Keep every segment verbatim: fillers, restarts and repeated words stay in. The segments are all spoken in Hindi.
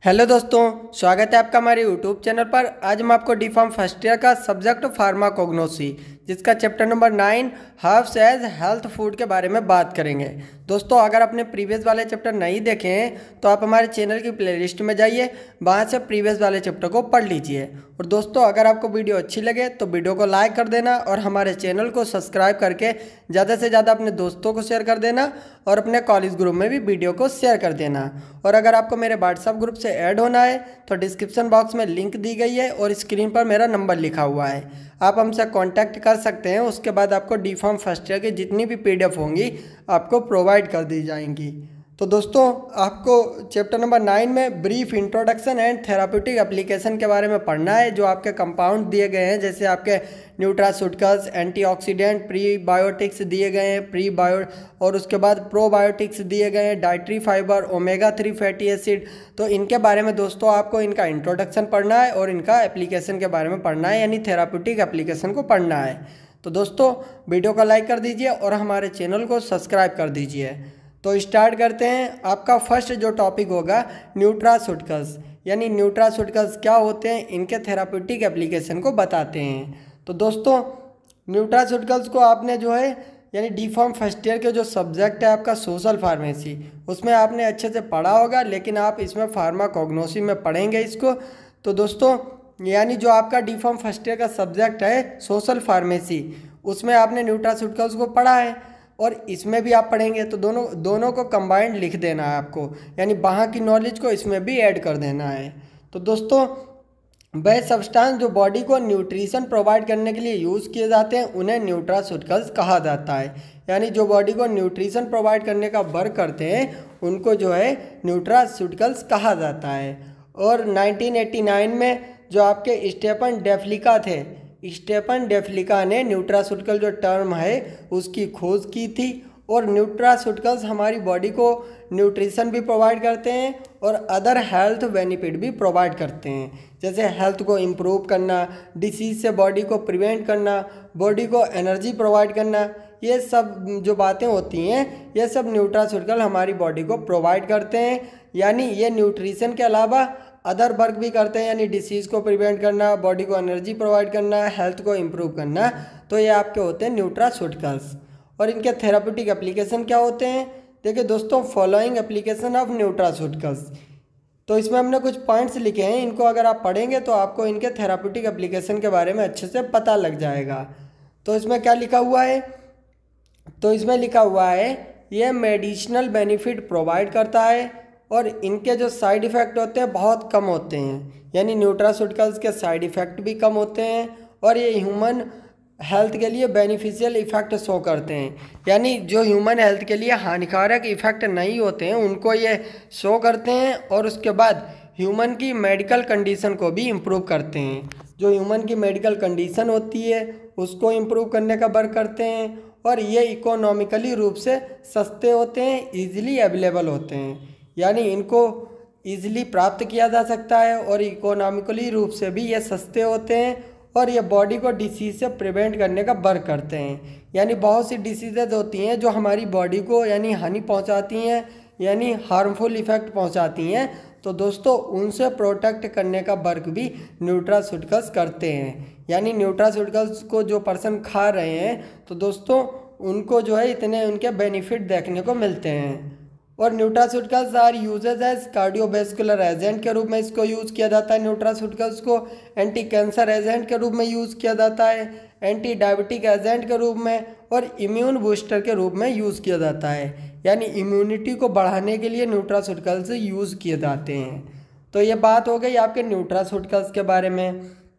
हेलो दोस्तों, स्वागत है आपका हमारे यूट्यूब चैनल पर। आज हम आपको डी फार्म फर्स्ट ईयर का सब्जेक्ट फार्माकोग्नोसी जिसका chapter number nine herbs as health food के बारे में बात करेंगे। दोस्तों, अगर आपने प्रीवियस वाले चैप्टर नहीं देखे हैं तो आप हमारे चैनल की प्लेलिस्ट में जाइए, वहाँ से प्रीवियस वाले चैप्टर को पढ़ लीजिए। और दोस्तों, अगर आपको वीडियो अच्छी लगे तो वीडियो को लाइक कर देना और हमारे चैनल को सब्सक्राइब करके ज़्यादा से ज़्यादा अपने दोस्तों को शेयर कर देना और अपने कॉलेज ग्रुप में भी वीडियो को शेयर कर देना। और अगर आपको मेरे व्हाट्सएप ग्रुप से ऐड होना है तो डिस्क्रिप्शन बॉक्स में लिंक दी गई है और स्क्रीन पर मेरा नंबर लिखा हुआ है, आप हमसे कांटेक्ट कर सकते हैं। उसके बाद आपको डी फार्म फर्स्ट ईयर की जितनी भी पीडीएफ होंगी आपको प्रोवाइड कर दी जाएंगी। तो दोस्तों, आपको चैप्टर नंबर नाइन में brief introduction and therapeutic application के बारे में पढ़ना है। जो आपके कंपाउंड दिए गए हैं, जैसे आपके न्यूट्रास्यूटिकल्स, एंटीऑक्सीडेंट, प्रीबायोटिक्स दिए गए हैं, प्री बायो और उसके बाद प्रोबायोटिक्स दिए गए हैं, dietary fibre, omega three fatty acid. तो इनके बारे में दोस्तों आपको इनका इंट्रोडक्शन पढ़ना है और इनका एप्लीकेशन के बारे में पढ़ना है, यानी थेराप्यूटिक एप्लीकेशन को पढ़ना है। तो दोस्तों, वीडियो को लाइक कर दीजिए और हमारे चैनल को सब्सक्राइब कर दीजिए। तो स्टार्ट करते हैं। आपका फर्स्ट जो टॉपिक होगा न्यूट्रास्यूटिकल्स, यानी न्यूट्रास्यूटिकल्स क्या होते हैं, इनके थेराप्यूटिक एप्लीकेशन को बताते हैं। तो दोस्तों, न्यूट्रास्यूटिकल्स को आपने जो है यानी डी फार्म फर्स्ट ईयर के जो सब्जेक्ट है आपका सोशल फार्मेसी, उसमें आपने अच्छे से पढ़ा होगा, लेकिन आप इसमें फार्माकोग्नोसी में पढ़ेंगे इसको। तो दोस्तों, यानी जो आपका डी फार्म फर्स्ट ईयर का सब्जेक्ट है सोशल फार्मेसी, उसमें आपने न्यूट्रास्यूटिकल्स को पढ़ा है और इसमें भी आप पढ़ेंगे। तो दोनों दोनों को कंबाइंड लिख देना है आपको, यानी वहाँ की नॉलेज को इसमें भी ऐड कर देना है। तो दोस्तों, वह सब्सटेंस जो बॉडी को न्यूट्रिशन प्रोवाइड करने के लिए यूज़ किए जाते हैं उन्हें न्यूट्रास्यूटिकल्स कहा जाता है। यानी जो बॉडी को न्यूट्रिशन प्रोवाइड करने का वर्क करते हैं उनको जो है न्यूट्रास्यूटिकल्स कहा जाता है। और नाइनटीन एटी नाइन में जो आपके स्टेफन डेफ्लिका थे, स्टेफन डेफ्लिका ने न्यूट्रास्यूटिकल जो टर्म है उसकी खोज की थी। और न्यूट्रास्यूटिकल्स हमारी बॉडी को न्यूट्रिशन भी प्रोवाइड करते हैं और अदर हेल्थ बेनिफिट भी प्रोवाइड करते हैं, जैसे हेल्थ को इम्प्रूव करना, डिसीज़ से बॉडी को प्रिवेंट करना, बॉडी को एनर्जी प्रोवाइड करना। ये सब जो बातें होती हैं ये सब न्यूट्रास्यूटिकल हमारी बॉडी को प्रोवाइड करते हैं। यानी ये न्यूट्रिशन के अलावा अदर वर्क भी करते हैं, यानी डिसीज़ को प्रिवेंट करना, बॉडी को एनर्जी प्रोवाइड करना, हेल्थ को इम्प्रूव करना। तो ये आपके होते हैं न्यूट्रास्यूटिकल्स। और इनके थेराप्यूटिक एप्लीकेशन क्या होते हैं, देखिए दोस्तों, फॉलोइंग एप्लीकेशन ऑफ न्यूट्रास्यूटिकल्स। तो इसमें हमने कुछ पॉइंट्स लिखे हैं, इनको अगर आप पढ़ेंगे तो आपको इनके थेराप्यूटिक एप्लीकेशन के बारे में अच्छे से पता लग जाएगा। तो इसमें क्या लिखा हुआ है, तो इसमें लिखा हुआ है ये मेडिसिनल बेनिफिट प्रोवाइड करता है और इनके जो साइड इफ़ेक्ट होते हैं बहुत कम होते हैं। यानी न्यूट्रास्यूटिकल्स के साइड इफ़ेक्ट भी कम होते हैं और ये ह्यूमन हेल्थ के लिए बेनिफिशियल इफ़ेक्ट शो करते हैं। यानी जो ह्यूमन हेल्थ के लिए हानिकारक इफ़ेक्ट नहीं होते हैं उनको ये शो करते हैं और उसके बाद ह्यूमन की मेडिकल कंडीशन को भी इम्प्रूव करते हैं। जो ह्यूमन की मेडिकल कंडीशन होती है उसको इम्प्रूव करने का वर्क करते हैं और ये इकोनॉमिकली रूप से सस्ते होते हैं, ईजिली अवेलेबल होते हैं। यानी इनको ईजिली प्राप्त किया जा सकता है और इकोनॉमिकली रूप से भी ये सस्ते होते हैं और ये बॉडी को डिसीज़ से प्रिवेंट करने का वर्क करते हैं। यानी बहुत सी डिसीज़ेज होती हैं जो हमारी बॉडी को यानी हानि पहुंचाती हैं, यानी हार्मफुल इफ़ेक्ट पहुंचाती हैं। तो दोस्तों, उनसे प्रोटेक्ट करने का वर्क भी न्यूट्रास्यूटिकल्स करते हैं। यानी न्यूट्रास्यूटिकल्स को जो पर्सन खा रहे हैं तो दोस्तों उनको जो है इतने उनके बेनिफिट देखने को मिलते हैं। और nutraceuticals are uses as cardiovascular agent के रूप में इसको यूज़ किया जाता है। न्यूट्रास्यूटिकल्स को एंटी कैंसर एजेंट के रूप में यूज़ किया जाता है, एंटी डायबिटिक एजेंट के रूप में और इम्यून बूस्टर के रूप में यूज़ किया जाता है। यानी इम्यूनिटी को बढ़ाने के लिए न्यूट्रास्यूटिकल्स यूज़ किए जाते हैं। तो ये बात हो गई आपके न्यूट्रास्यूटिकल्स के बारे में।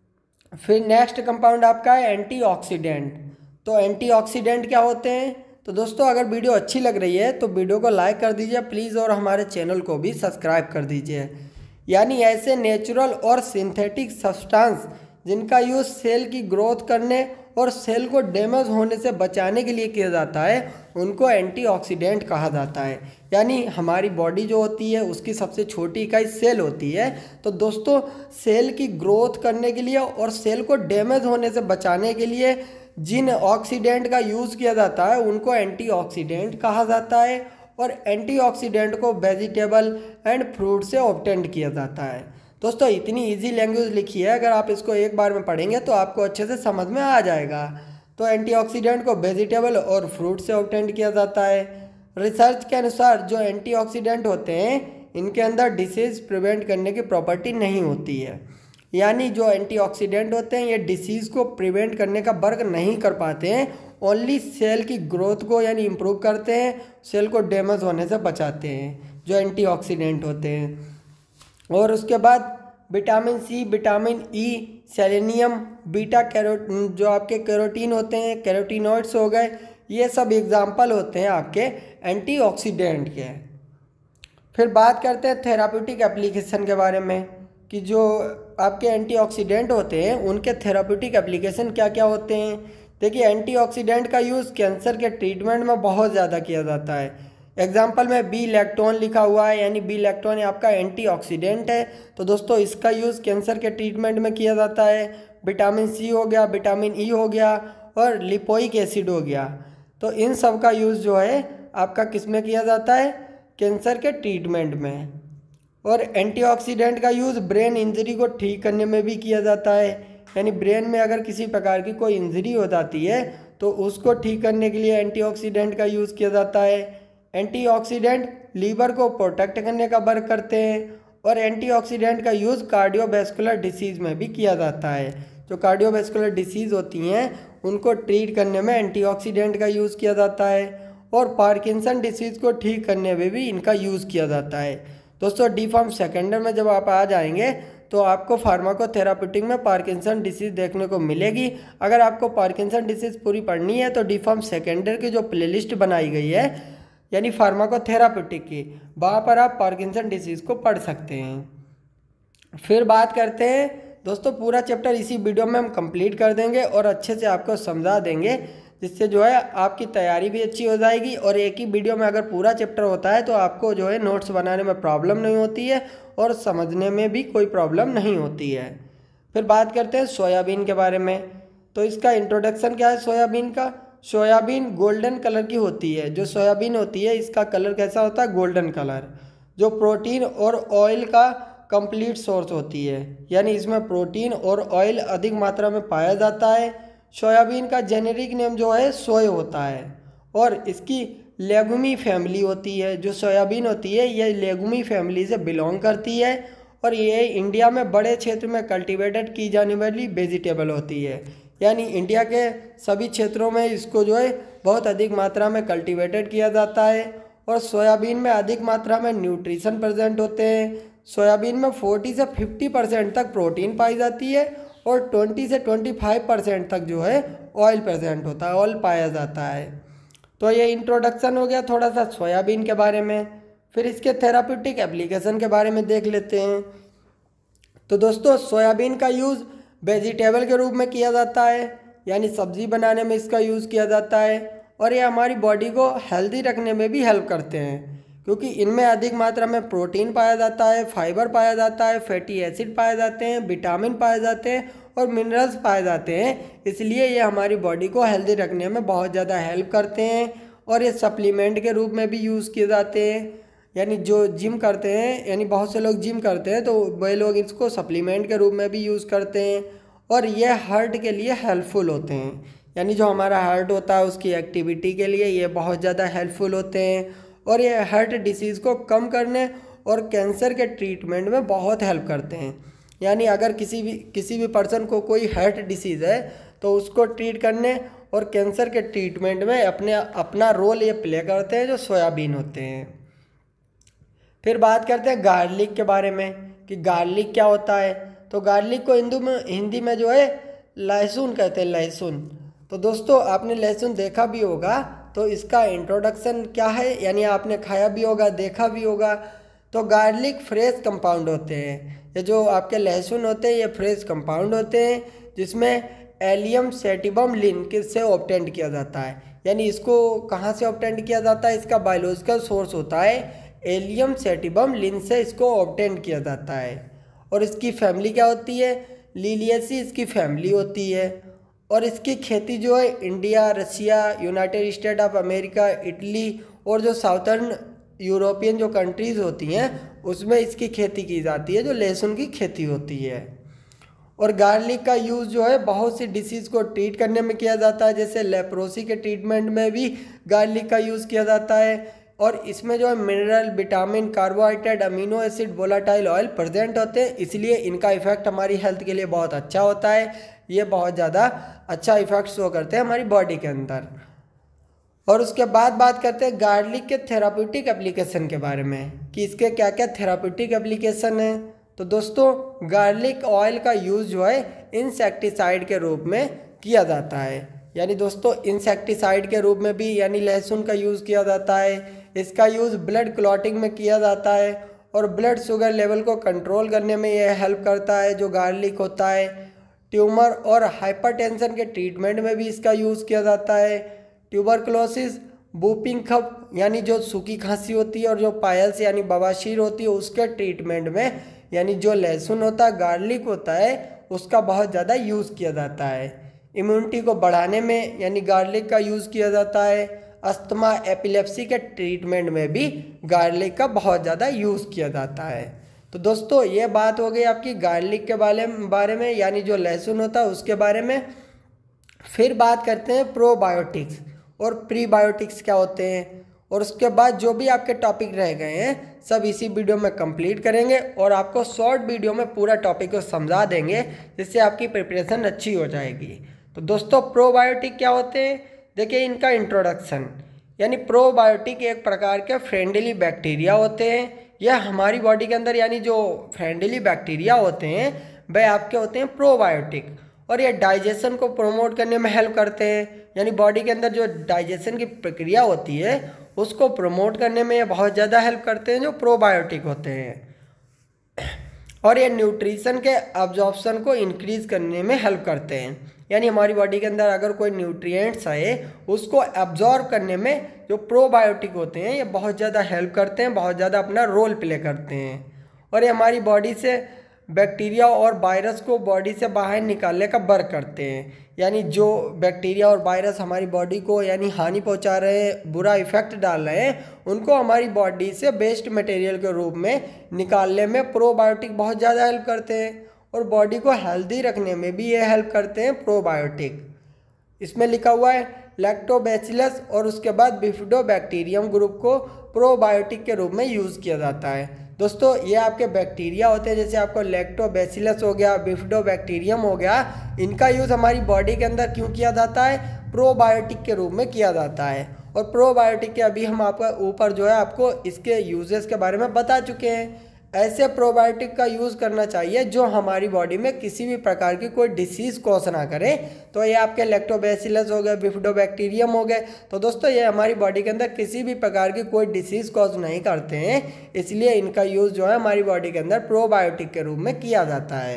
फिर नेक्स्ट कंपाउंड आपका है एंटीऑक्सीडेंट। तो एंटीऑक्सीडेंट क्या होते हैं, तो दोस्तों अगर वीडियो अच्छी लग रही है तो वीडियो को लाइक कर दीजिए प्लीज़ और हमारे चैनल को भी सब्सक्राइब कर दीजिए। यानी ऐसे नेचुरल और सिंथेटिक सब्सटेंस जिनका यूज़ सेल की ग्रोथ करने और सेल को डैमेज होने से बचाने के लिए किया जाता है उनको एंटीऑक्सीडेंट कहा जाता है। यानी हमारी बॉडी जो होती है उसकी सबसे छोटी इकाई सेल होती है। तो दोस्तों, सेल की ग्रोथ करने के लिए और सेल को डैमेज होने से बचाने के लिए जिन ऑक्सीडेंट का यूज़ किया जाता है उनको एंटीऑक्सीडेंट कहा जाता है। और एंटीऑक्सीडेंट को वेजिटेबल एंड फ्रूट से ऑब्टेन किया जाता है। दोस्तों इतनी इजी लैंग्वेज लिखी है, अगर आप इसको एक बार में पढ़ेंगे तो आपको अच्छे से समझ में आ जाएगा। तो एंटीऑक्सीडेंट को वेजिटेबल और फ्रूट से ऑब्टेन किया जाता है। रिसर्च के अनुसार जो एंटीऑक्सीडेंट होते हैं इनके अंदर डिसीज़ प्रिवेंट करने की प्रॉपर्टी नहीं होती है, यानी जो एंटीऑक्सीडेंट होते हैं ये डिसीज़ को प्रिवेंट करने का वर्क नहीं कर पाते हैं, ओनली सेल की ग्रोथ को यानी इम्प्रूव करते हैं, सेल को डैमेज होने से बचाते हैं जो एंटीऑक्सीडेंट होते हैं। और उसके बाद vitamin C, vitamin E, selenium, beta कैरो जो आपके कैरोटीन होते हैं, कैरोटीनॉइड्स हो गए, ये सब एग्जाम्पल होते हैं आपके एंटीऑक्सीडेंट के। फिर बात करते हैं थेराप्यूटिक एप्लीकेशन के बारे में कि जो आपके एंटीऑक्सीडेंट होते हैं उनके थेराप्यूटिक एप्लीकेशन क्या क्या होते हैं। देखिए एंटीऑक्सीडेंट का यूज़ कैंसर के ट्रीटमेंट में बहुत ज़्यादा किया जाता है। एग्जाम्पल में बी लैक्टोन लिखा हुआ है, यानी बी लैक्टोन आपका एंटीऑक्सीडेंट है, तो दोस्तों इसका यूज़ कैंसर के ट्रीटमेंट में किया जाता है। विटामिन सी हो गया, विटामिन ई हो गया और लिपोइक एसिड हो गया, तो इन सब का यूज़ जो है आपका किस में किया जाता है, कैंसर के ट्रीटमेंट में। और एंटीऑक्सीडेंट का यूज़ ब्रेन इंजरी को ठीक करने में भी किया जाता है, यानी ब्रेन में अगर किसी प्रकार की कोई इंजरी हो जाती है तो उसको ठीक करने के लिए एंटीऑक्सीडेंट का यूज़ किया जाता है। एंटीऑक्सीडेंट लीवर को प्रोटेक्ट करने का वर्क करते हैं और एंटीऑक्सीडेंट का यूज़ कार्डियोवैस्कुलर डिसीज़ में भी किया जाता है। जो कार्डियोवैस्कुलर डिसीज़ होती हैं उनको ट्रीट करने में एंटीऑक्सीडेंट का यूज़ किया जाता है और पार्किंसन डिसीज़ को ठीक करने में भी इनका यूज़ किया जाता है। दोस्तों डी फार्म सेकेंडर में जब आप आ जाएंगे तो आपको फार्माकोथेराप्यूटिक में पार्किंसन डिसीज़ देखने को मिलेगी। अगर आपको पार्किंसन डिसीज़ पूरी पढ़नी है तो डी फार्म सेकेंडर की जो प्लेलिस्ट बनाई गई है यानी फार्माकोथेराप्यूटिक की, वहाँ पर आप पार्किंसन डिसीज़ को पढ़ सकते हैं। फिर बात करते हैं दोस्तों, पूरा चैप्टर इसी वीडियो में हम कंप्लीट कर देंगे और अच्छे से आपको समझा देंगे, जिससे जो है आपकी तैयारी भी अच्छी हो जाएगी। और एक ही वीडियो में अगर पूरा चैप्टर होता है तो आपको जो है नोट्स बनाने में प्रॉब्लम नहीं होती है और समझने में भी कोई प्रॉब्लम नहीं होती है। फिर बात करते हैं सोयाबीन के बारे में। तो इसका इंट्रोडक्शन क्या है सोयाबीन का। सोयाबीन गोल्डन कलर की होती है। जो सोयाबीन होती है इसका कलर कैसा होता है, गोल्डन कलर, जो प्रोटीन और ऑयल का कंप्लीट सोर्स होती है, यानी इसमें प्रोटीन और ऑयल अधिक मात्रा में पाया जाता है। सोयाबीन का जेनेरिक नेम जो है सोय होता है और इसकी लेगुमी फैमिली होती है। जो सोयाबीन होती है ये लेगुमी फैमिली से बिलोंग करती है और ये इंडिया में बड़े क्षेत्र में कल्टीवेटेड की जाने वाली वेजिटेबल होती है, यानी इंडिया के सभी क्षेत्रों में इसको जो है बहुत अधिक मात्रा में कल्टीवेटेड किया जाता है। और सोयाबीन में अधिक मात्रा में न्यूट्रिशन प्रेजेंट होते हैं। सोयाबीन में चालीस से पचास परसेंट तक प्रोटीन पाई जाती है और बीस से पच्चीस परसेंट तक जो है ऑयल प्रेजेंट होता है, ऑयल पाया जाता है। तो ये इंट्रोडक्शन हो गया थोड़ा सा सोयाबीन के बारे में। फिर इसके थेराप्यूटिक एप्लीकेशन के बारे में देख लेते हैं। तो दोस्तों सोयाबीन का यूज़ वेजिटेबल के रूप में किया जाता है, यानी सब्ज़ी बनाने में इसका यूज़ किया जाता है और ये हमारी बॉडी को हेल्दी रखने में भी हेल्प करते हैं, क्योंकि इनमें अधिक मात्रा में प्रोटीन पाया जाता है, फाइबर पाया जाता है, फैटी एसिड पाए जाते हैं, विटामिन पाए जाते हैं और मिनरल्स पाए जाते हैं। इसलिए ये हमारी बॉडी को हेल्दी रखने में बहुत ज़्यादा हेल्प करते हैं और ये सप्लीमेंट के रूप में भी यूज़ किए जाते हैं। यानी जो जिम करते हैं, यानी बहुत से लोग जिम करते हैं तो वही लोग इसको सप्लीमेंट के रूप में भी यूज़ करते हैं और ये हार्ट के लिए हेल्पफुल होते हैं, यानी जो हमारा हार्ट होता है उसकी एक्टिविटी के लिए ये बहुत ज़्यादा हेल्पफुल होते हैं और ये हार्ट डिसीज़ को कम करने और कैंसर के ट्रीटमेंट में बहुत हेल्प करते हैं। यानी अगर किसी भी किसी भी पर्सन को कोई हार्ट डिसीज़ है तो उसको ट्रीट करने और कैंसर के ट्रीटमेंट में अपने अपना रोल ये प्ले करते हैं जो सोयाबीन होते हैं। फिर बात करते हैं गार्लिक के बारे में कि गार्लिक क्या होता है। तो गार्लिक को हिंदू में हिंदी में जो है लहसुन कहते हैं, लहसुन। तो दोस्तों आपने लहसुन देखा भी होगा, तो इसका इंट्रोडक्शन क्या है, यानी आपने खाया भी होगा, देखा भी होगा। तो गार्लिक फ्रेश कंपाउंड होते हैं। ये जो आपके लहसुन होते हैं ये फ्रेश कंपाउंड होते हैं जिसमें एलियम सेटिबम लिन से ऑब्टेंड किया जाता है। यानी इसको कहाँ से ऑब्टेंड किया जाता है, इसका बायोलॉजिकल सोर्स होता है एलियम सेटिबम लिन से इसको ऑब्टेंड किया जाता है। और इसकी फैमिली क्या होती है, लिलिएसी इसकी फैमिली होती है। और इसकी खेती जो है India, Russia, United State of America, Italy और जो साउथर्न यूरोपियन जो कंट्रीज़ होती हैं उसमें इसकी खेती की जाती है, जो लहसुन की खेती होती है। और गार्लिक का यूज़ जो है बहुत सी डिसीज़ को ट्रीट करने में किया जाता है, जैसे लेप्रोसी के ट्रीटमेंट में भी गार्लिक का यूज़ किया जाता है। और इसमें जो है mineral, vitamin, carbohydrate, amino acid, volatile oil present होते हैं, इसलिए इनका इफेक्ट हमारी हेल्थ के लिए बहुत अच्छा होता है। ये बहुत ज़्यादा अच्छा इफेक्ट शो करते हैं हमारी बॉडी के अंदर। और उसके बाद बात करते हैं गार्लिक के थेराप्यूटिक एप्लीकेशन के बारे में कि इसके क्या क्या थेराप्यूटिक एप्लीकेशन हैं। तो दोस्तों गार्लिक ऑयल का यूज़ जो है इंसेक्टिसाइड के रूप में किया जाता है, यानी दोस्तों इंसेक्टिसाइड के रूप में भी यानी लहसुन का यूज़ किया जाता है। इसका यूज़ ब्लड क्लॉटिंग में किया जाता है और ब्लड शुगर लेवल को कंट्रोल करने में यह हेल्प करता है जो गार्लिक होता है। ट्यूमर और हाइपरटेंशन के ट्रीटमेंट में भी इसका यूज़ किया जाता है। ट्यूबरकुलोसिस, वूपिंग कफ यानी जो सूखी खांसी होती है और जो पायल्स यानी बवासीर होती है उसके ट्रीटमेंट में यानी जो लहसुन होता है, गार्लिक होता है, उसका बहुत ज़्यादा यूज़ किया जाता है। इम्यूनिटी को बढ़ाने में यानी गार्लिक का यूज़ किया जाता है। अस्थमा, एपिलेप्सी के ट्रीटमेंट में भी गार्लिक का बहुत ज़्यादा यूज़ किया जाता है। तो दोस्तों ये बात हो गई आपकी गार्लिक के बारे बारे में यानी जो लहसुन होता है उसके बारे में। फिर बात करते हैं प्रोबायोटिक्स और प्रीबायोटिक्स क्या होते हैं, और उसके बाद जो भी आपके टॉपिक रह गए हैं सब इसी वीडियो में कंप्लीट करेंगे और आपको शॉर्ट वीडियो में पूरा टॉपिक को समझा देंगे जिससे आपकी प्रिपरेशन अच्छी हो जाएगी। तो दोस्तों प्रोबायोटिक क्या होते हैं, देखिए इनका इंट्रोडक्शन। यानी प्रोबायोटिक एक प्रकार के फ्रेंडली बैक्टीरिया होते हैं। यह हमारी बॉडी के अंदर यानी जो फ्रेंडली बैक्टीरिया होते हैं वह आपके होते हैं प्रोबायोटिक, और ये डाइजेशन को प्रमोट करने में हेल्प करते हैं। यानी बॉडी के अंदर जो डाइजेशन की प्रक्रिया होती है उसको प्रमोट करने में ये बहुत ज़्यादा हेल्प करते हैं जो प्रोबायोटिक होते हैं। और ये न्यूट्रिशन के अब्जॉर्प्शन को इंक्रीज़ करने में हेल्प करते हैं। यानी हमारी बॉडी के अंदर अगर कोई न्यूट्रिएंट्स आए उसको एब्जॉर्ब करने में जो प्रोबायोटिक होते हैं ये बहुत ज़्यादा हेल्प करते हैं, बहुत ज़्यादा अपना रोल प्ले करते हैं। और ये हमारी बॉडी से बैक्टीरिया और वायरस को बॉडी से बाहर निकालने का वर्क करते हैं। यानी जो बैक्टीरिया और वायरस हमारी बॉडी को यानी हानि पहुंचा रहे हैं, बुरा इफेक्ट डाल रहे हैं, उनको हमारी बॉडी से वेस्ट मटेरियल के रूप में निकालने में प्रोबायोटिक बहुत ज़्यादा हेल्प करते हैं। और बॉडी को हेल्दी रखने में भी ये हेल्प करते हैं प्रोबायोटिक। इसमें लिखा हुआ है लैक्टोबैसिलस और उसके बाद बिफिडोबैक्टीरियम ग्रुप को प्रोबायोटिक के रूप में यूज़ किया जाता है। दोस्तों ये आपके बैक्टीरिया होते हैं, जैसे आपको लैक्टोबैसिलस हो गया, बिफिडोबैक्टीरियम हो गया, इनका यूज़ हमारी बॉडी के अंदर क्यों किया जाता है, प्रोबायोटिक के रूप में किया जाता है। और प्रोबायोटिक के अभी हम आपका ऊपर जो है आपको इसके यूजेस के बारे में बता चुके हैं। ऐसे प्रोबायोटिक का यूज़ करना चाहिए जो हमारी बॉडी में किसी भी प्रकार की कोई डिसीज़ कॉज ना करे। तो ये आपके लैक्टोबैसिलस हो गए, बिफिडोबैक्टीरियम हो गए, तो दोस्तों ये हमारी बॉडी के अंदर किसी भी प्रकार की कोई डिसीज़ कॉज नहीं करते हैं, इसलिए इनका यूज़ जो है हमारी बॉडी के अंदर प्रोबायोटिक के रूप में किया जाता है।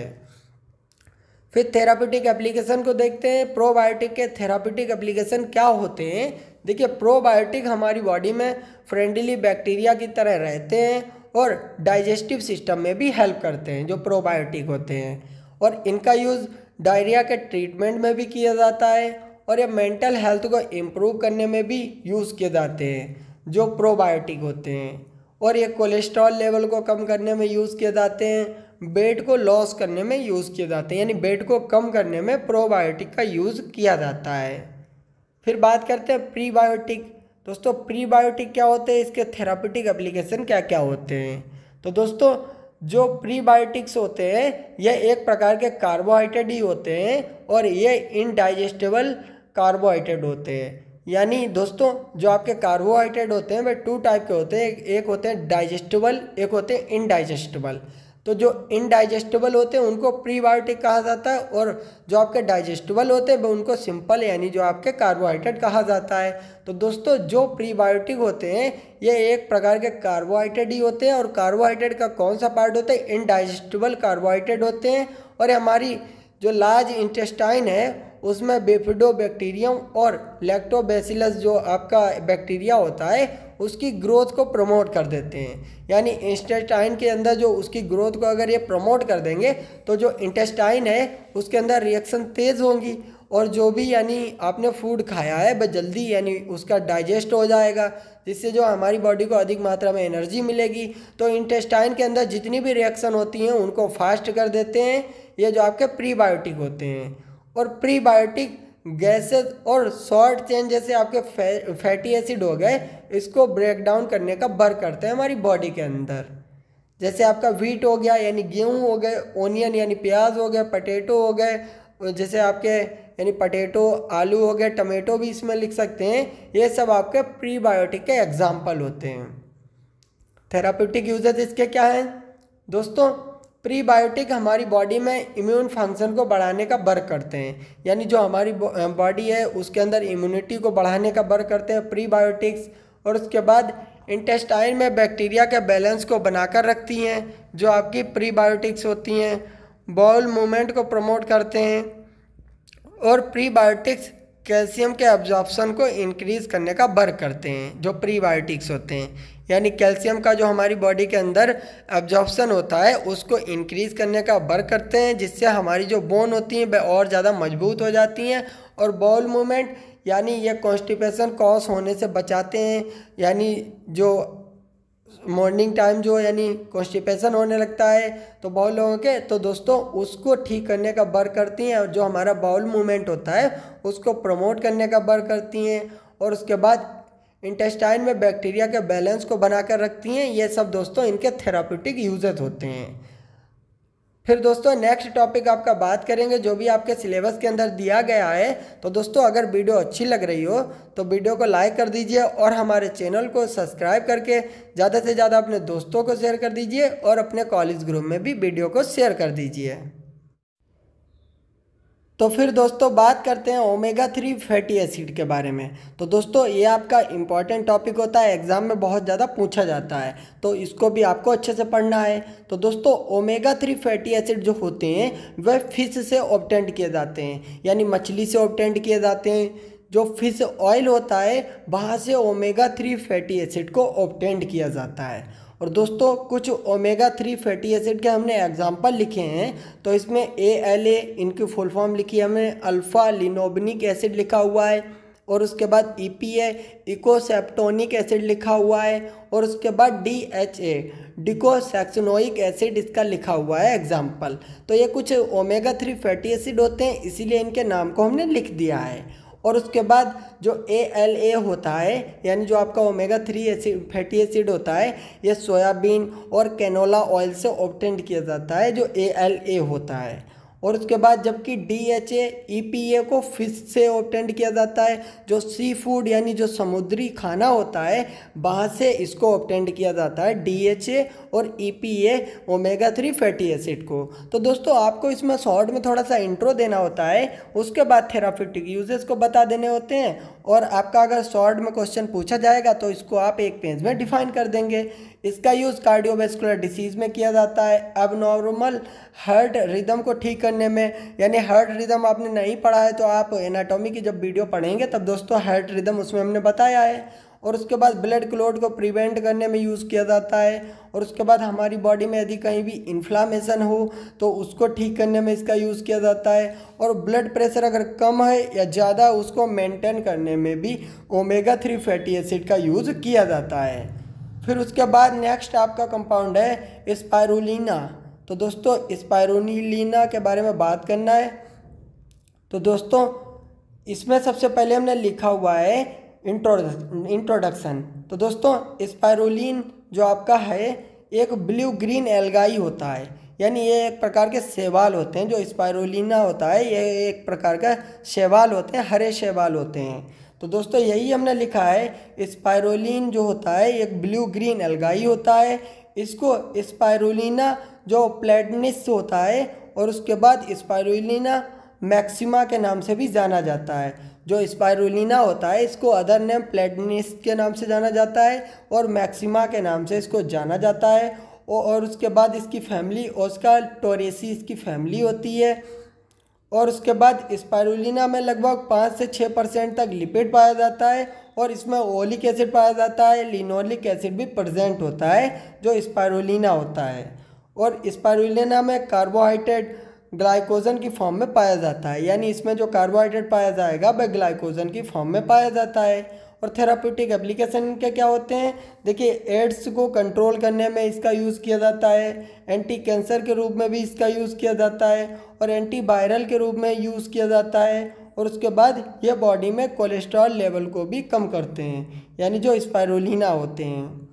फिर थेराप्यूटिक एप्लीकेशन को देखते हैं। प्रोबायोटिक के थेराप्यूटिक एप्लीकेशन क्या होते हैं। देखिए प्रोबायोटिक हमारी बॉडी में फ्रेंडली बैक्टीरिया की तरह रहते हैं और डाइजेस्टिव सिस्टम में भी हेल्प करते हैं जो प्रोबायोटिक होते हैं। और इनका यूज़ डायरिया के ट्रीटमेंट में भी किया जाता है और ये मेंटल हेल्थ को इम्प्रूव करने में भी यूज़ किए जाते हैं जो प्रोबायोटिक होते हैं। और ये कोलेस्ट्रॉल लेवल को कम करने में यूज़ किए जाते हैं, वेट को लॉस करने में यूज़ किए जाते हैं, यानी वेट को कम करने में प्रोबायोटिक का यूज़ किया जाता है। फिर बात करते हैं प्रीबायोटिक। दोस्तों प्रीबायोटिक क्या होते हैं, इसके थेराप्यूटिक एप्लीकेशन क्या क्या होते हैं। तो दोस्तों जो प्रीबायोटिक्स होते हैं यह एक प्रकार के कार्बोहाइड्रेट ही होते हैं और ये इनडाइजेस्टेबल कार्बोहाइड्रेट होते हैं। यानी दोस्तों जो आपके कार्बोहाइड्रेट होते हैं वे टू टाइप के होते हैं, एक होते हैं डाइजेस्टेबल, एक होते हैं इनडाइजेस्टेबल। तो जो इनडाइजेस्टेबल होते हैं उनको प्रीबायोटिक कहा जाता है और जो आपके डाइजेस्टेबल होते हैं वो उनको सिंपल यानी जो आपके कार्बोहाइड्रेट कहा जाता है। तो दोस्तों जो प्रीबायोटिक होते हैं ये एक प्रकार के कार्बोहाइड्रेट ही होते हैं और कार्बोहाइड्रेट का कौन सा पार्ट होता है, इनडाइजेस्टेबल कार्बोहाइड्रेट होते हैं। और हमारी जो लार्ज इंटेस्टाइन है उसमें बिफिडोबैक्टीरियम और लैक्टोबैसिलस जो आपका बैक्टीरिया होता है उसकी ग्रोथ को प्रमोट कर देते हैं। यानी इंटेस्टाइन के अंदर जो उसकी ग्रोथ को अगर ये प्रमोट कर देंगे तो जो इंटेस्टाइन है उसके अंदर रिएक्शन तेज़ होंगी और जो भी यानी आपने फूड खाया है वह जल्दी यानी उसका डाइजेस्ट हो जाएगा, जिससे जो हमारी बॉडी को अधिक मात्रा में एनर्जी मिलेगी। तो इंटेस्टाइन के अंदर जितनी भी रिएक्शन होती हैं उनको फास्ट कर देते हैं ये जो आपके प्रीबायोटिक होते हैं। और प्रीबायोटिक गैसेस और शॉर्ट चेन जैसे आपके फै, फैटी एसिड हो गए, इसको ब्रेक डाउन करने का वर्क करते हैं हमारी बॉडी के अंदर। जैसे आपका व्हीट हो गया यानी गेहूं हो गए, ओनियन यानी प्याज हो गए, पटेटो हो गए, जैसे आपके यानी पटेटो, आलू हो गए, टमाटो भी इसमें लिख सकते हैं। ये सब आपके प्रीबायोटिक के एग्जाम्पल होते हैं। थेराप्यूटिक यूजेस इसके क्या हैं दोस्तों? प्रीबायोटिक हमारी बॉडी में इम्यून फंक्शन को बढ़ाने का वर्क करते हैं, यानी जो हमारी बॉडी है उसके अंदर इम्यूनिटी को बढ़ाने का वर्क करते हैं प्रीबायोटिक्स। और उसके बाद इंटेस्टाइन में बैक्टीरिया के बैलेंस को बनाकर रखती हैं जो आपकी प्रीबायोटिक्स होती हैं। बाउल मूवमेंट को प्रमोट करते हैं। और प्रीबायोटिक्स कैल्शियम के एब्जॉर्प्शन को इंक्रीज करने का वर्क करते हैं जो प्रीबायोटिक्स होते हैं, यानी कैल्शियम का जो हमारी बॉडी के अंदर एब्जॉर्प्शन होता है उसको इंक्रीज करने का वर्क करते हैं, जिससे हमारी जो बोन होती हैं वह और ज़्यादा मजबूत हो जाती हैं। और बाउल मूवमेंट यानी ये कॉन्स्टिपेशन कॉज होने से बचाते हैं, यानी जो मॉर्निंग टाइम जो यानी कॉन्स्टिपेशन होने लगता है तो बहुत लोगों के, तो दोस्तों उसको ठीक करने का वर्क करती हैं। और जो हमारा बाउल मूवमेंट होता है उसको प्रमोट करने का वर्क करती हैं। और उसके बाद इंटेस्टाइन में बैक्टीरिया के बैलेंस को बनाकर रखती हैं। ये सब दोस्तों इनके थेराप्यूटिक यूजेस होते हैं। फिर दोस्तों नेक्स्ट टॉपिक आपका बात करेंगे जो भी आपके सिलेबस के अंदर दिया गया है। तो दोस्तों अगर वीडियो अच्छी लग रही हो तो वीडियो को लाइक कर दीजिए और हमारे चैनल को सब्सक्राइब करके ज़्यादा से ज़्यादा अपने दोस्तों को शेयर कर दीजिए और अपने कॉलेज ग्रुप में भी वीडियो को शेयर कर दीजिए। तो फिर दोस्तों बात करते हैं ओमेगा थ्री फैटी एसिड के बारे में। तो दोस्तों ये आपका इम्पॉर्टेंट टॉपिक होता है, एग्जाम में बहुत ज़्यादा पूछा जाता है, तो इसको भी आपको अच्छे से पढ़ना है। तो दोस्तों ओमेगा थ्री फैटी एसिड जो होते हैं वह फिश से ऑब्टेंड किए जाते हैं, यानी मछली से ऑब्टेंड किए जाते हैं। जो फिश ऑयल होता है वहाँ से ओमेगा थ्री फैटी एसिड को ऑब्टेंड किया जाता है। और दोस्तों कुछ ओमेगा थ्री फैटी एसिड के हमने एग्जाम्पल लिखे हैं। तो इसमें ए एल ए इनकी फुल फॉर्म लिखी है हमने, अल्फ़ा लिनोबनिक एसिड लिखा हुआ है। और उसके बाद ई पी ए इकोसेप्टोनिक एसिड लिखा हुआ है। और उसके बाद D H A docosahexaenoic acid इसका लिखा हुआ है एग्जाम्पल। तो ये कुछ ओमेगा थ्री फैटी एसिड होते हैं, इसीलिए इनके नाम को हमने लिख दिया है। और उसके बाद जो ए एल ए होता है यानी जो आपका omega three acid fatty acid होता है, ये सोयाबीन और कैनोला ऑयल से ऑब्टेंड किया जाता है जो ए एल ए होता है। और उसके बाद जबकि D H A E P A को फिश से ऑब्टेंड किया जाता है, जो सी फूड यानी जो समुद्री खाना होता है वहाँ से इसको ऑब्टेंड किया जाता है डी एच ए और E P A omega three fatty acid को। तो दोस्तों आपको इसमें शॉर्ट में थोड़ा सा इंट्रो देना होता है, उसके बाद थेराप्यूटिक यूजेस को बता देने होते हैं। और आपका अगर शॉर्ट में क्वेश्चन पूछा जाएगा तो इसको आप एक पेज में डिफाइन कर देंगे। इसका यूज़ कार्डियोवैस्कुलर डिसीज में किया जाता है, अब नॉर्मल हार्ट रिदम को ठीक करने में, यानी हार्ट रिदम आपने नहीं पढ़ा है तो आप एनाटॉमी की जब वीडियो पढ़ेंगे तब दोस्तों हार्ट रिदम उसमें हमने बताया है। और उसके बाद ब्लड क्लॉट को प्रिवेंट करने में यूज़ किया जाता है। और उसके बाद हमारी बॉडी में यदि कहीं भी इन्फ्लामेशन हो तो उसको ठीक करने में इसका यूज़ किया जाता है। और ब्लड प्रेशर अगर कम है या ज़्यादा उसको मेंटेन करने में भी ओमेगा थ्री फैटी एसिड का यूज़ किया जाता है। फिर उसके बाद नेक्स्ट आपका कंपाउंड है स्पाइरुलिना। तो दोस्तों स्पाइरुलिना के बारे में बात करना है। तो दोस्तों इसमें सबसे पहले हमने लिखा हुआ है इंट्रोडक्शन। तो दोस्तों स्पाइरुलिन जो आपका है एक ब्लू ग्रीन एल्गाई होता है, यानी ये एक प्रकार के शैवाल होते हैं। जो स्पाइरुलिना होता है ये एक प्रकार का शैवाल होते हैं, हरे शैवाल होते हैं। तो दोस्तों यही हमने लिखा है स्पाइरुलिन जो होता है एक ब्लू ग्रीन एल्गाई होता है। इसको स्पाइरुलिना जो प्लेटनिस होता है और उसके बाद स्पाइरुलिना मैक्सिमा के नाम से भी जाना जाता है। जो स्पाइरुलिना होता है इसको अदर नेम प्लेटनिस के नाम से जाना जाता है और मैक्सिमा के नाम से इसको जाना जाता है। और उसके बाद इसकी फैमिली ओस्काटोरेसी इसकी फैमिली होती है। और उसके बाद स्पाइरुलिना में लगभग पाँच से छः परसेंट तक लिपिड पाया जाता है और इसमें ओलिक एसिड पाया जाता है, लिनोलिक एसिड भी प्रेजेंट होता है जो स्पाइरुलिना होता है। और स्पाइरुलिना में कार्बोहाइड्रेट ग्लाइकोजन की फॉर्म में पाया जाता है, यानी इसमें जो कार्बोहाइड्रेट पाया जाएगा वह ग्लाइकोजन की फॉर्म में पाया जाता है। और थेराप्यूटिक एप्लीकेशन के क्या होते हैं, देखिए एड्स को कंट्रोल करने में इसका यूज़ किया जाता है, एंटी कैंसर के रूप में भी इसका यूज़ किया जाता है, और एंटी वायरल के रूप में यूज़ किया जाता है। और उसके बाद ये बॉडी में कोलेस्ट्रॉल लेवल को भी कम करते हैं, यानी जो स्पाइरुलिना होते हैं।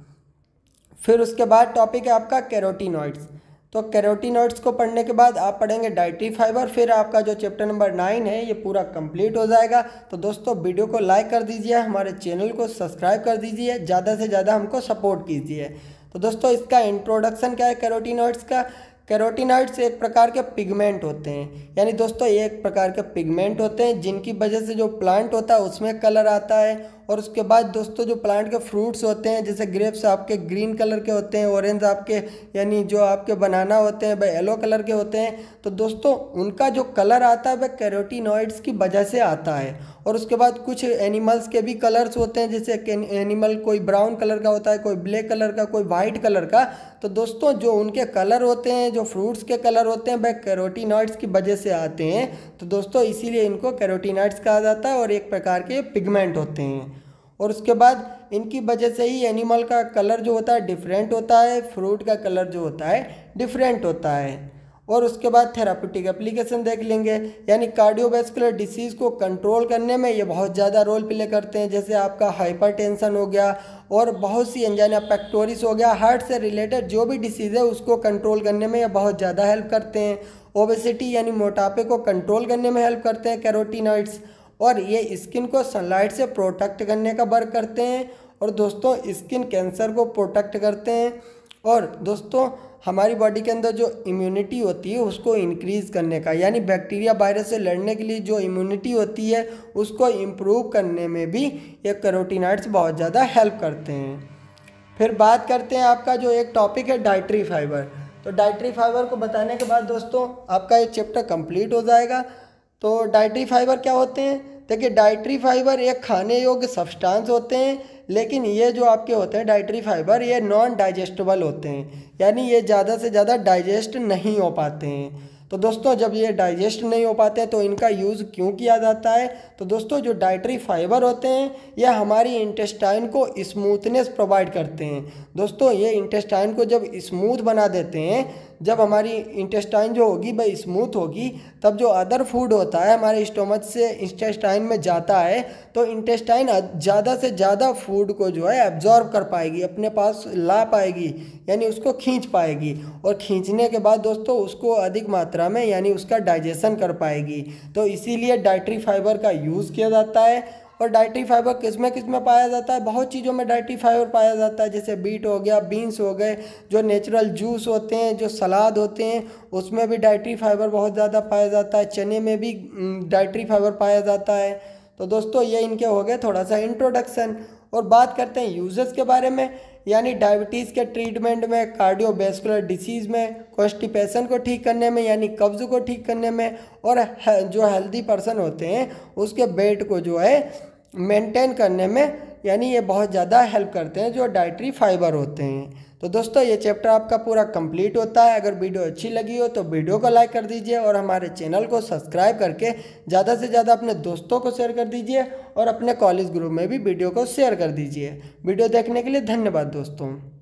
फिर उसके बाद टॉपिक है आपका कैरोटीनॉइड्स। तो कैरोटीनॉइड्स को पढ़ने के बाद आप पढ़ेंगे डाइटरी फाइबर, फिर आपका जो चैप्टर नंबर नाइन है ये पूरा कंप्लीट हो जाएगा। तो दोस्तों वीडियो को लाइक कर दीजिए, हमारे चैनल को सब्सक्राइब कर दीजिए, ज़्यादा से ज़्यादा हमको सपोर्ट कीजिए। तो दोस्तों इसका इंट्रोडक्शन क्या है कैरोटीनॉइड्स का। कैरोटीनॉइड्स एक प्रकार के पिगमेंट होते हैं, यानी दोस्तों ये एक प्रकार के पिगमेंट होते हैं जिनकी वजह से जो प्लांट होता है उसमें कलर आता है। और उसके बाद दोस्तों जो प्लांट के फ्रूट्स होते हैं, जैसे ग्रेप्स आपके ग्रीन कलर के होते हैं, ऑरेंज आपके यानी जो आपके बनाना होते हैं वह येलो कलर के होते हैं। तो दोस्तों उनका जो कलर आता है वह कैरोटीनॉइड्स की वजह से आता है। और उसके बाद कुछ एनिमल्स के भी कलर्स होते हैं, जैसे एनिमल कोई ब्राउन कलर का होता है, कोई ब्लैक कलर का, कोई वाइट कलर का। तो दोस्तों जो उनके कलर होते हैं, जो फ्रूट्स के कलर होते हैं वह कैरोटीनॉइड्स की वजह से आते हैं। तो दोस्तों इसीलिए इनको कैरोटीनॉइड्स कहा जाता है और एक प्रकार के पिगमेंट होते हैं। और उसके बाद इनकी वजह से ही एनिमल का कलर जो होता है डिफरेंट होता है, फ्रूट का कलर जो होता है डिफरेंट होता है। और उसके बाद थेराप्यूटिक एप्लीकेशन देख लेंगे, यानी कार्डियोवैस्कुलर डिसीज़ को कंट्रोल करने में ये बहुत ज़्यादा रोल प्ले करते हैं। जैसे आपका हाइपरटेंशन हो गया और बहुत सी एंजाइना पेक्टोरिस हो गया, हार्ट से रिलेटेड जो भी डिसीज़ है उसको कंट्रोल करने में ये बहुत ज़्यादा हेल्प करते हैं। ओबेसिटी यानी मोटापे को कंट्रोल करने में हेल्प करते हैं कैरोटीनॉइड्स। और ये स्किन को सनलाइट से प्रोटेक्ट करने का वर्क करते हैं। और दोस्तों स्किन कैंसर को प्रोटेक्ट करते हैं। और दोस्तों हमारी बॉडी के अंदर जो इम्यूनिटी होती है उसको इंक्रीज़ करने का, यानी बैक्टीरिया वायरस से लड़ने के लिए जो इम्यूनिटी होती है उसको इम्प्रूव करने में भी ये कैरोटीनॉइड्स बहुत ज़्यादा हेल्प करते हैं। फिर बात करते हैं आपका जो एक टॉपिक है डाइटरी फाइबर। तो डाइटरी फाइबर को बताने के बाद दोस्तों आपका ये चैप्टर कंप्लीट हो जाएगा। तो डाइटरी फाइबर क्या होते हैं, देखिए डाइटरी फाइबर एक खाने योग्य सब्सटेंस होते हैं, लेकिन ये जो आपके होते हैं डाइटरी फाइबर ये नॉन डाइजेस्टेबल होते हैं, यानी ये ज़्यादा से ज़्यादा डाइजेस्ट नहीं हो पाते हैं। तो दोस्तों जब ये डाइजेस्ट नहीं हो पाते हैं तो इनका यूज़ क्यों किया जाता है, तो दोस्तों जो डाइटरी फाइबर होते हैं ये हमारी इंटेस्टाइन को स्मूथनेस प्रोवाइड करते हैं। दोस्तों ये इंटेस्टाइन को जब स्मूथ बना देते हैं, जब हमारी इंटेस्टाइन जो होगी वह स्मूथ होगी, तब जो अदर फूड होता है हमारे स्टोमच से इंटेस्टाइन में जाता है तो इंटेस्टाइन ज़्यादा से ज़्यादा फूड को जो है एब्जॉर्ब कर पाएगी, अपने पास ला पाएगी, यानी उसको खींच पाएगी। और खींचने के बाद दोस्तों उसको अधिक मात्रा में यानी उसका डाइजेशन कर पाएगी। तो इसीलिए डाइटरी फाइबर का यूज़ किया जाता है। और डाइटरी फाइबर किस में किस में पाया जाता है, बहुत चीज़ों में डाइटरी फाइबर पाया जाता है, जैसे बीट हो गया, बीन्स हो गए, जो नेचुरल जूस होते हैं, जो सलाद होते हैं उसमें भी डाइटरी फाइबर बहुत ज़्यादा पाया जाता है, चने में भी डाइटरी फाइबर पाया जाता है। तो दोस्तों ये इनके हो गए थोड़ा सा इंट्रोडक्शन। और बात करते हैं यूजेस के बारे में, यानी डायबिटीज़ के ट्रीटमेंट में, कार्डियोवैस्कुलर डिसीज़ में, कॉन्स्टिपेशन को ठीक करने में यानी कब्ज़ को ठीक करने में, और जो हेल्दी पर्सन होते हैं उसके वेट को जो है मेंटेन करने में, यानी ये बहुत ज़्यादा हेल्प करते हैं जो डाइटरी फाइबर होते हैं। तो दोस्तों ये चैप्टर आपका पूरा कंप्लीट होता है। अगर वीडियो अच्छी लगी हो तो वीडियो को लाइक कर दीजिए और हमारे चैनल को सब्सक्राइब करके ज़्यादा से ज़्यादा अपने दोस्तों को शेयर कर दीजिए और अपने कॉलेज ग्रुप में भी वीडियो को शेयर कर दीजिए। वीडियो देखने के लिए धन्यवाद दोस्तों।